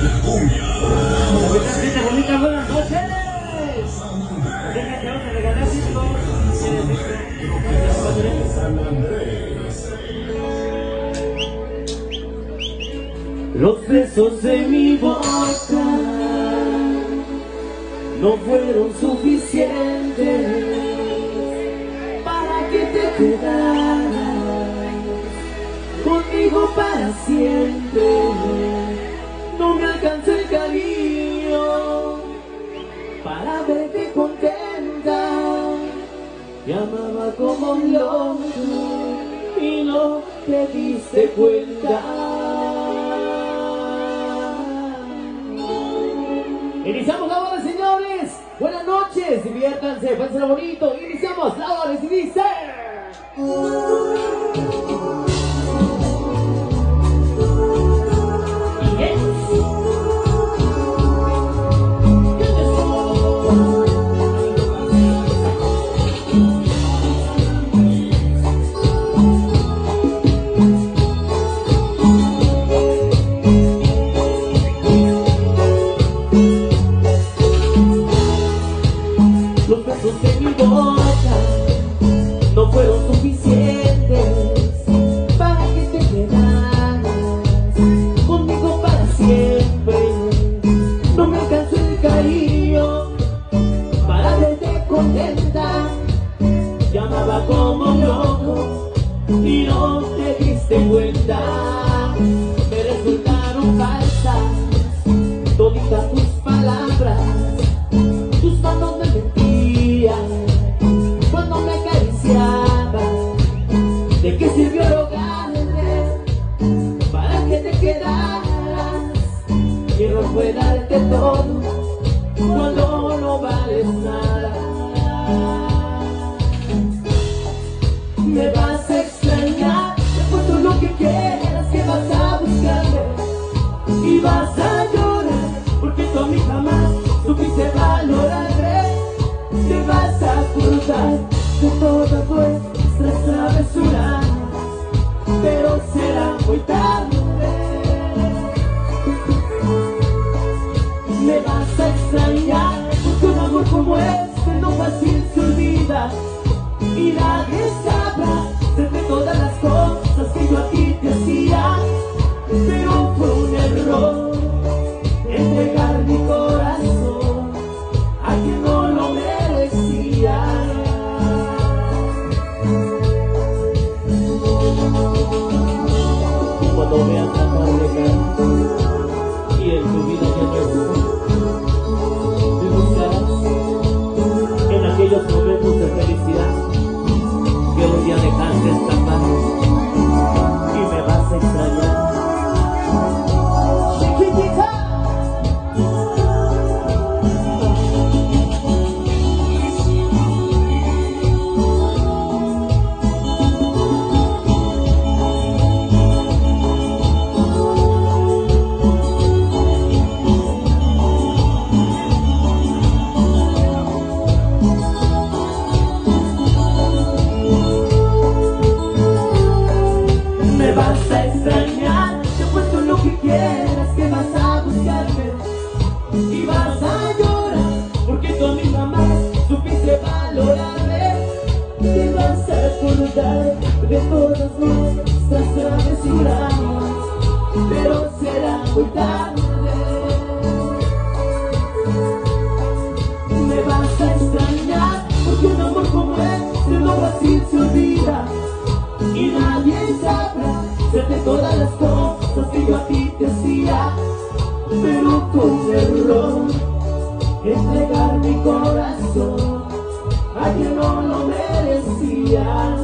Bonita, buenas noches. Déjate, vamos a regalar discos. Los besos de mi boca no fueron suficientes para que te quedaras conmigo para siempre. No me alcanzó el cariño para verte contenta. Te amaba como un loco y no te diste cuenta. Iniciamos la hora, señores. Buenas noches, diviértanse, pásenlo bonito. Iniciamos la hora y dice... no fueron suficientes para que te quedaras conmigo para siempre. No me alcanzó el cariño para verte contenta. Te amaba como un loco y no te diste cuenta. Me resultaron falsas toditas tus palabras. Tus manos me mentían cuando me acariciabas. ¿De qué sirvió rogarte para que te quedaras? Quiero fue darte todo cuando no vales nada. Me vas a extrañar, te cuento lo que quieras, que vas a buscarme y vas a llorar, porque tú a mí jamás supiste valorarme. Te vas a acordar de todas nuestras travesuras, pero será muy tarde. Me vas a extrañar, porque un amor como este no fácil se olvida, y nadie sabrá de todas las cosas que yo a ti te hacía. Pero fue un error entregar mi corazón a quien no lo merecía. Cuando veas la tarde caer y en tu vida ya no te buscarás en aquellos momentos de felicidad que un día dejaste escapar y me vas a extrañar. De todas nuestras travesuras, pero será muy tarde. Me vas a extrañar, porque un amor como este no fácil se olvida, y nadie sabrá de todas las cosas que yo a ti te hacía. Pero con error entregar mi corazón a quien no lo merecía.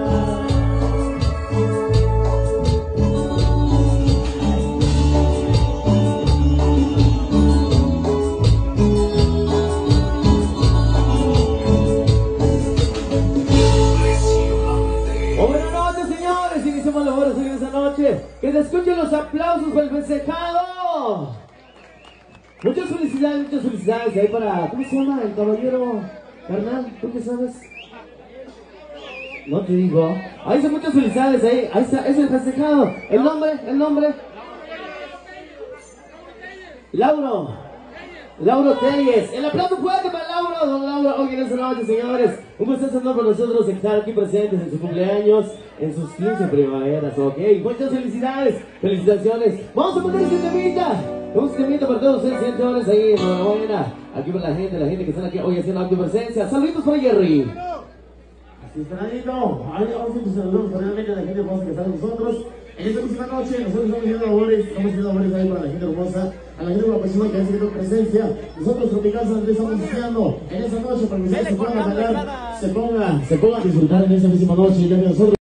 Que se escuchen los aplausos para el festejado. Muchas felicidades ahí para, ¿cómo se llama el caballero? Carnal, ¿tú qué sabes? No te digo. Ahí están, muchas felicidades ahí está, es el festejado. El nombre. Lauro Telles. El aplauso fuerte para Lauro, don Lauro. Hoy en esta noche, señores, un gusto estar con nosotros, estar aquí presentes en su cumpleaños, en sus 15 primaveras, ok. Muchas felicidades, felicitaciones. Vamos a poner este temita. Un temita para todos ustedes, señores, ahí, enhorabuena. Aquí para la gente que están aquí hoy haciendo acto de presencia. Saluditos para Jerry. Así está, Nadito. Ahora vamos a empezar realmente a la gente hermosa que está con nosotros. En esta última noche, nosotros estamos haciendo labores ahí para la gente hermosa, a la gente profesional que hace presencia. Nosotros, Tropical Santé, estamos iniciando en esta noche para que ustedes se pongan a bailar, se pongan a disfrutar en esta misma noche, ya que nosotros